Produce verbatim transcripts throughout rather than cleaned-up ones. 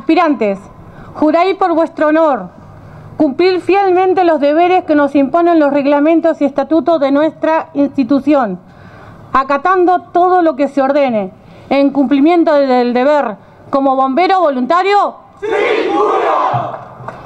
Aspirantes, juráis por vuestro honor cumplir fielmente los deberes que nos imponen los reglamentos y estatutos de nuestra institución, acatando todo lo que se ordene, en cumplimiento del deber como bombero voluntario. ¡Sí, juro!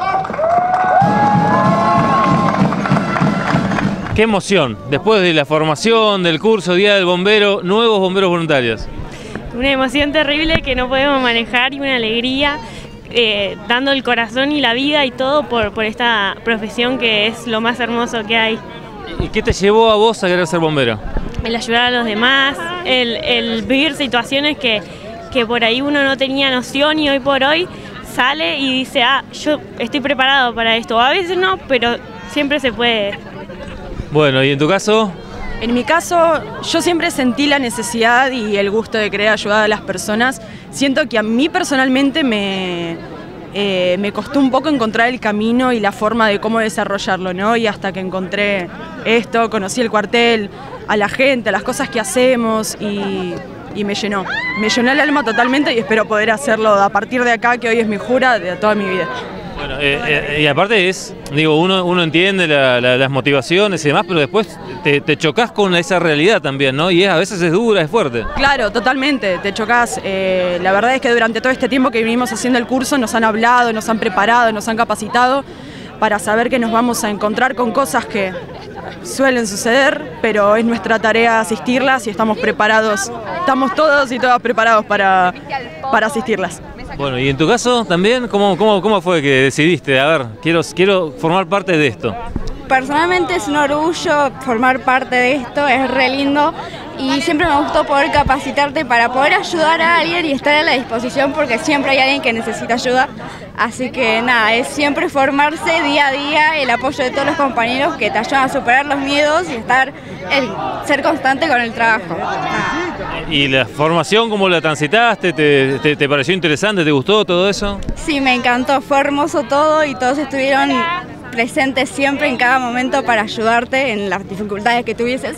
¡Qué emoción! Después de la formación, del curso Día del Bombero, nuevos bomberos voluntarios. Una emoción terrible que no podemos manejar y una alegría, eh, dando el corazón y la vida y todo por, por esta profesión que es lo más hermoso que hay. ¿Y qué te llevó a vos a querer ser bombero? El ayudar a los demás, el, el vivir situaciones que, que por ahí uno no tenía noción y hoy por hoy sale y dice, ah, yo estoy preparado para esto. A veces no, pero siempre se puede. Bueno, ¿y en tu caso? En mi caso, yo siempre sentí la necesidad y el gusto de querer ayudar a las personas. Siento que a mí personalmente me, eh, me costó un poco encontrar el camino y la forma de cómo desarrollarlo, ¿no? Y hasta que encontré esto, conocí el cuartel, a la gente, a las cosas que hacemos y, y me llenó. Me llenó el alma totalmente y espero poder hacerlo a partir de acá, que hoy es mi jura de toda mi vida. Bueno, eh, eh, y aparte es, digo, uno, uno entiende la, la, las motivaciones y demás, pero después te, te chocas con esa realidad también, ¿no? Y es, a veces es dura, es fuerte. Claro, totalmente, te chocas. Eh, la verdad es que durante todo este tiempo que vinimos haciendo el curso nos han hablado, nos han preparado, nos han capacitado para saber que nos vamos a encontrar con cosas que suelen suceder, pero es nuestra tarea asistirlas y estamos preparados, estamos todos y todas preparados para, para asistirlas. Bueno, y en tu caso también, ¿cómo, cómo, cómo fue que decidiste? A ver, quiero, quiero formar parte de esto. Personalmente es un orgullo formar parte de esto, es re lindo y siempre me gustó poder capacitarte para poder ayudar a alguien y estar a la disposición porque siempre hay alguien que necesita ayuda. Así que nada, es siempre formarse día a día, el apoyo de todos los compañeros que te ayudan a superar los miedos y estar, el, ser constante con el trabajo. Nada. ¿Y la formación cómo la transitaste? ¿Te, te, te pareció interesante? ¿Te gustó todo eso? Sí, me encantó, fue hermoso todo y todos estuvieron presentes siempre en cada momento para ayudarte en las dificultades que tuvieses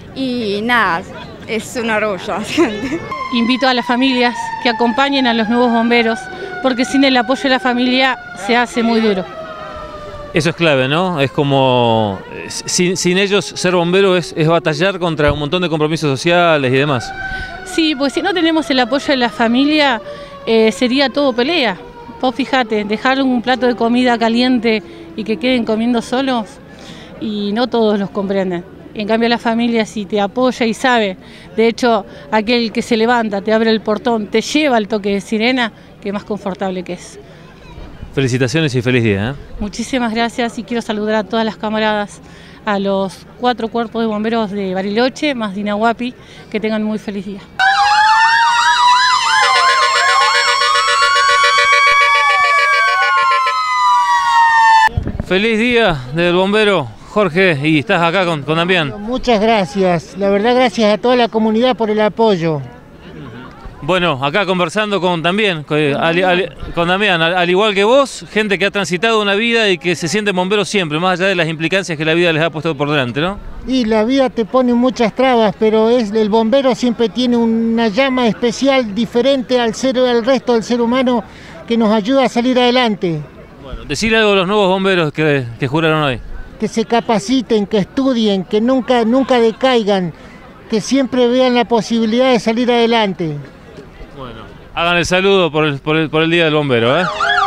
y nada, es un orgullo. Invito a las familias que acompañen a los nuevos bomberos porque sin el apoyo de la familia se hace muy duro. Eso es clave, ¿no? Es como, sin, sin ellos ser bombero es, es batallar contra un montón de compromisos sociales y demás. Sí, pues si no tenemos el apoyo de la familia eh, sería todo pelea. Vos fijate, dejar un plato de comida caliente y que queden comiendo solos y no todos los comprenden. En cambio la familia si te apoya y sabe, de hecho aquel que se levanta, te abre el portón, te lleva al toque de sirena, que más confortable que es. Felicitaciones y feliz día, ¿eh? Muchísimas gracias y quiero saludar a todas las camaradas, a los cuatro cuerpos de bomberos de Bariloche, más de Inahuapi, que tengan muy feliz día. Feliz día del bombero, Jorge, y estás acá con, con Damián. Muchas gracias, la verdad gracias a toda la comunidad por el apoyo. Bueno, acá conversando con también, con, al, al, con Damián, al, al igual que vos, gente que ha transitado una vida y que se sienten bomberos siempre, más allá de las implicancias que la vida les ha puesto por delante, ¿no? Y la vida te pone muchas trabas, pero es, el bombero siempre tiene una llama especial, diferente al, ser, al resto del ser humano, que nos ayuda a salir adelante. Bueno, decirle algo a los nuevos bomberos que, que juraron hoy. Que se capaciten, que estudien, que nunca, nunca decaigan, que siempre vean la posibilidad de salir adelante. Bueno, hagan el saludo por el, por el, por el Día del Bombero, ¿eh?